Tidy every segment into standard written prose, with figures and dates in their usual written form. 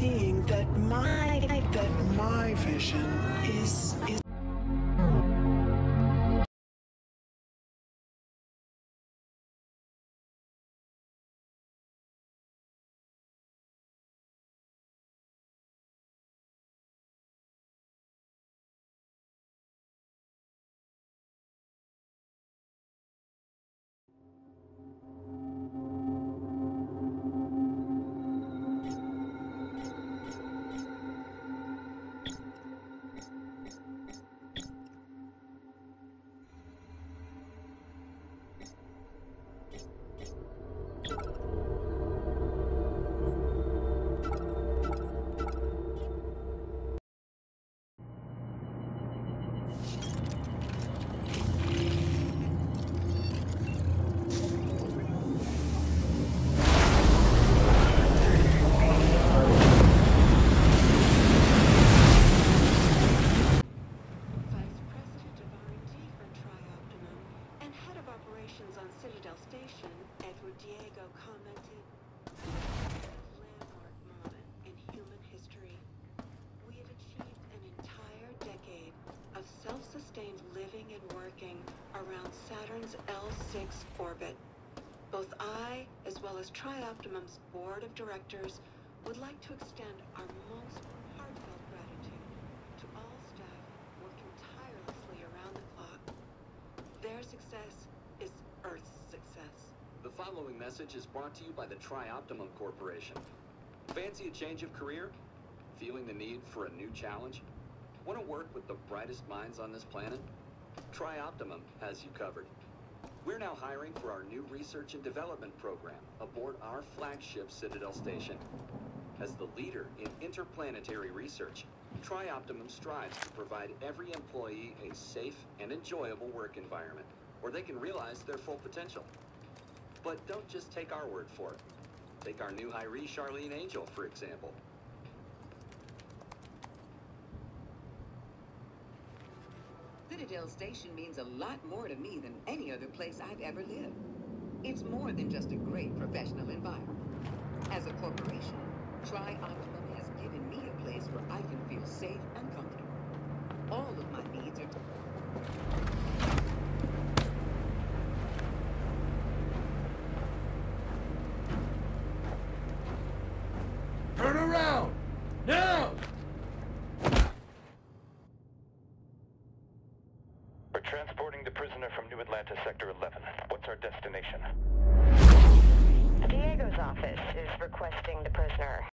seeing that my vision is living and working around Saturn's L6 orbit. Both I, as well as Tri-Optimum's board of directors, would like to extend our most heartfelt gratitude to all staff working tirelessly around the clock. Their success is Earth's success. The following message is brought to you by the Tri-Optimum Corporation. Fancy a change of career? Feeling the need for a new challenge? Want to work with the brightest minds on this planet? Tri-Optimum has you covered. We're now hiring for our new research and development program aboard our flagship Citadel station. As the leader in interplanetary research, Tri-Optimum strives to provide every employee a safe and enjoyable work environment where they can realize their full potential. But don't just take our word for it. Take our new hiree, Charlene Angel, for example. Citadel Station means a lot more to me than any other place I've ever lived. It's more than just a great professional environment. As a corporation, Tri-Optimum has given me a place where I can feel safe and comfortable. All of my needs are... Turn around! Now! We're transporting the prisoner from New Atlanta, Sector 11. What's our destination? Diego's office is requesting the prisoner.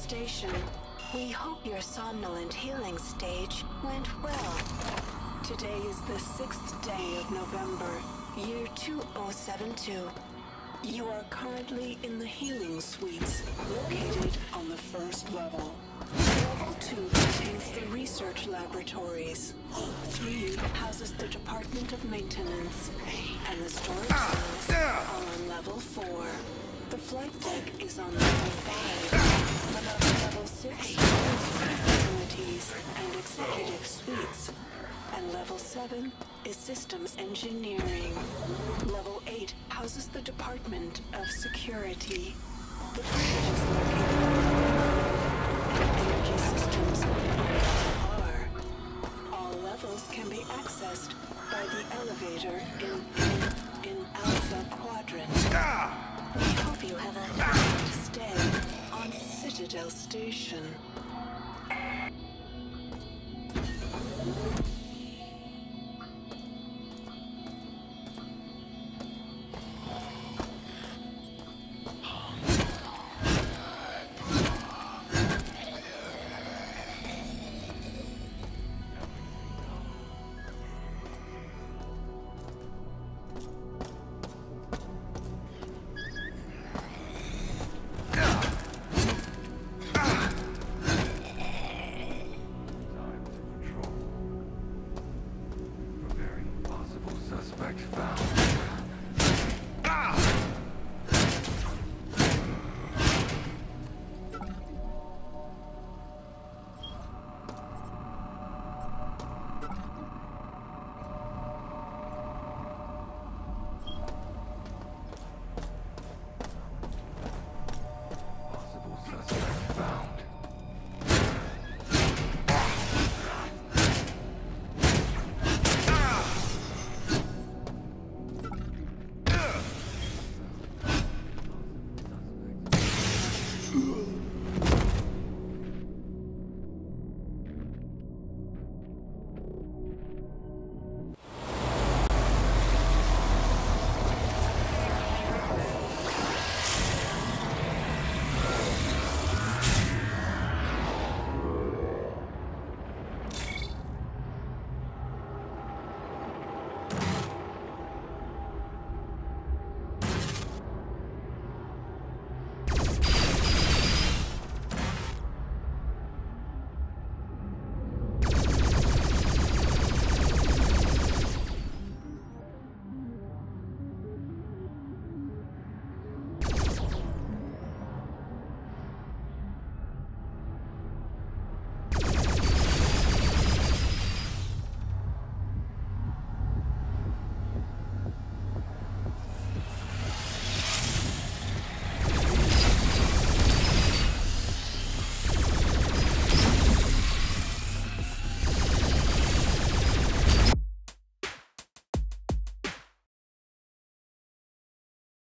Station. We hope your somnolent healing stage went well. Today is the 6th day of November, year 2072. You are currently in the healing suites, located on the first level. Level 2 contains the research laboratories. 3 houses the Department of Maintenance, and the storage cells are on level 4. The flight deck is on level 5. Above level 6 holds food facilities and executive suites. And level 7 is systems engineering. Level 8 houses the Department of Security. The bridge is located on level 9, and energy systems on level R. All levels can be accessed by the elevator in Alpha Quadrant. We hope you have a pleasant stay on Citadel Station.